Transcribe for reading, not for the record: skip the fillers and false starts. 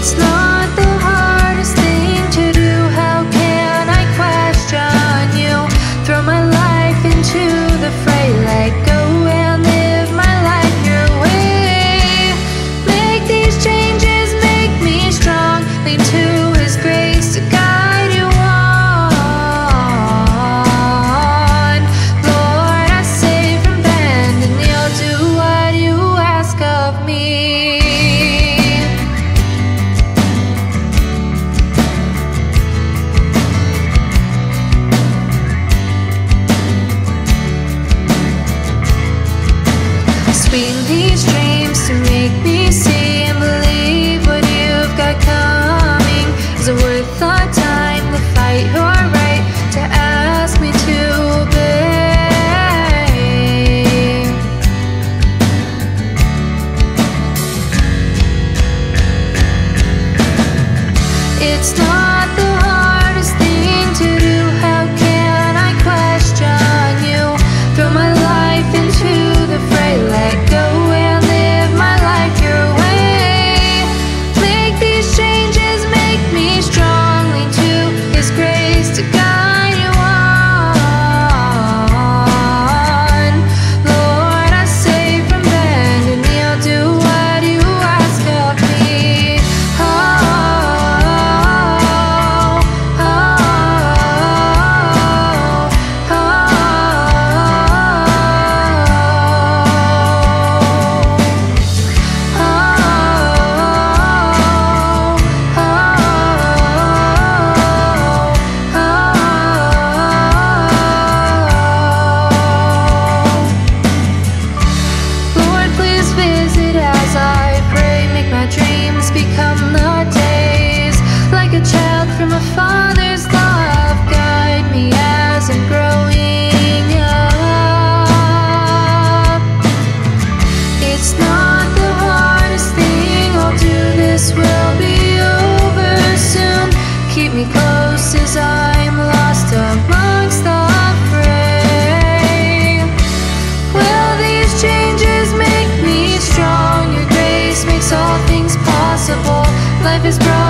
It's not the hardest thing to do. How can I question you? Throw my life into the fray, let go and live my life your way. Make these changes, make me strong. Lean to His grace to guide you on. Lord, I say from bend and you'll do what you ask of me. Swing these dreams to make me see and believe what you've got coming. Is it worth our time to fight your right to ask me to obey? It's not the hardest thing to do. How can I question you? Throw my life into the fray, let go and live my life your way. Make these changes, make me strong. Lean to His grace to guide you on. Lord, I say from bend and you'll do what you ask of me. Oh, oh, oh, oh, oh. Lord, please visit as I pray. Make my dreams become the days. Like a child from a father's love, guide me as I'm growing up. It's not the hardest thing I'll do. This will be over soon. Keep me close as I'm lost amongst the fray. Will these changes make me strong? Your grace makes all things possible. Life is broken.